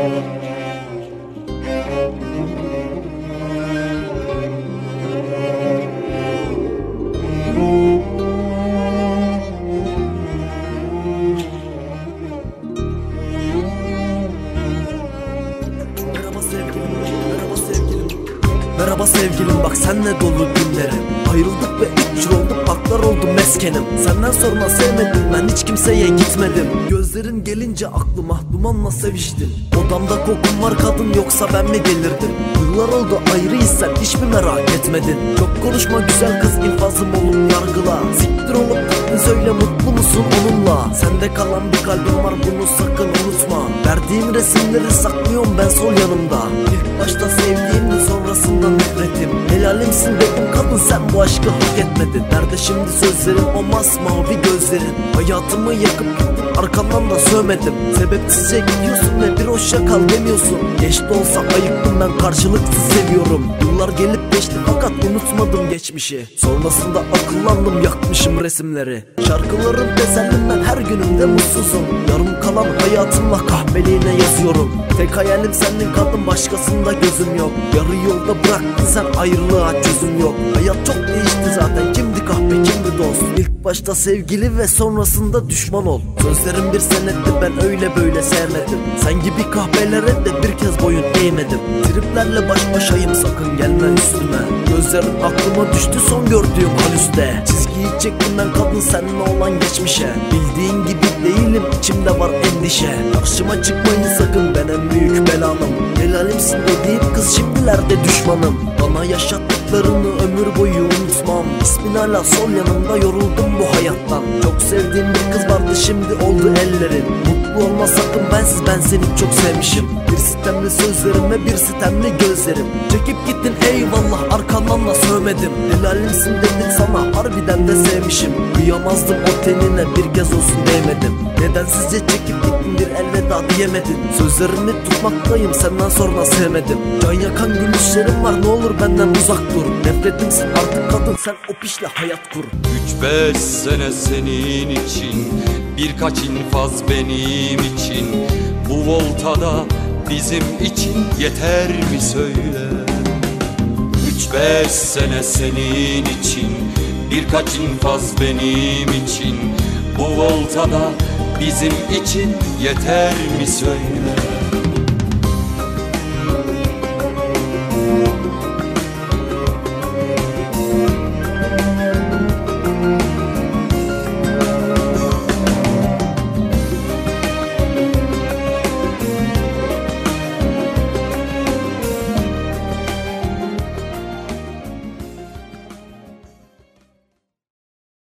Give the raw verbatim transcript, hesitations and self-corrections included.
Merhaba sevgilim, bak senle dolu günlerim. Ayrıldık ve üç yıl oldu, parklar oldu meskenim. Senden sonra sevmedim ben, hiç kimseye gitmedim. Gözlerin gelince aklıma dumanla seviştin. Odamda kokun var kadın, yoksa ben mi delirdim? Yıllar oldu ayrıyız, sen hiç mi merak etmedin? Çok konuşma güzel kız, infazım olup yargıla. Siktir olup gittin, söyle mutlu musun onunla? Sende kalan bir kalbim var, bunu sakın unutma. Verdiğim resimleri saklıyorum ben sol yanımda. İlk başta sevdiğimdi, sonrasında nefretim. Helalimsin dedim kadın, sen bu aşkı hak etmedin. Nerede şimdi sözlerin, o masmavi gözlerin? Hayatımı yakıp gittin, arkamdan da sövmedim. Sebepsizce gidiyorsun ve bir hoşça kal demiyorsun. Geç de olsa ayıktım ben, karşılıksız seviyorum. Yıllar gelip geçti fakat unutmadım geçmişi. Sonrasında akıllandım, yakmışım resimleri. Şarkılarım tesellim, ben her günümde mutsuzum. Yarım kalan hayatımla kahveliğine yazıyorum. Tek hayalim sendin kadın, başkasında gözüm yok. Yarı yolda bıraktın sen, ayrılığa çözüm yok. Hayat çok değişti zaten, kimdi kahve kimdi dost? İlk başta sevgili ve sonrasında düşman ol. Sözlerim bir senetti, ben öyle böyle sevmedim. Sen gibi kahvelere de bir kez boyun eğmedim. Triplerle baş başayım, sakın gelme üstüme. Gözlerin aklıma düştü son gördüğüm halüste. Çizgiyi çektim ben kadın, seninle olan geçmişe. Bildiğin gibi değilim, içimde var endişe. Karşıma çıkmayın sakın, ben en büyük belalım. Helalimsin dediğim kız şimdilerde düşmanım. Bana yaşattıklarını ömür boyu unutmam. İsmin hala sol yanımda, yoruldum bu hayattan. Çok sevdiğim bir kız vardı, şimdi oldu ellerin. Mutlu olma sakın bensiz, ben seni çok sevmişim. Bir sitemli sözlerim ve bir sitemli gözlerim. Çekip gittin eyvallah, arkandan da sövmedim. Helalimsin dedim sana, harbiden de sevmişim. Kıyamazdım o tenine, bir kez olsun değmedim. Nedensizce çekip gittin, bir elveda diyemedin. Sözlerimi tutmaktayım, senden sonra sevmedim. Can yakan gülüşlerim var, ne olur benden uzak dur. Nefretimsin artık kadın, sen o pişle hayat kur. Üç beş sene senin için, birkaç infaz benim için. Bu voltada bizim için yeter mi söyle? Üç beş sene senin için, birkaç infaz benim için. Bu voltada bizim için yeter mi söyle?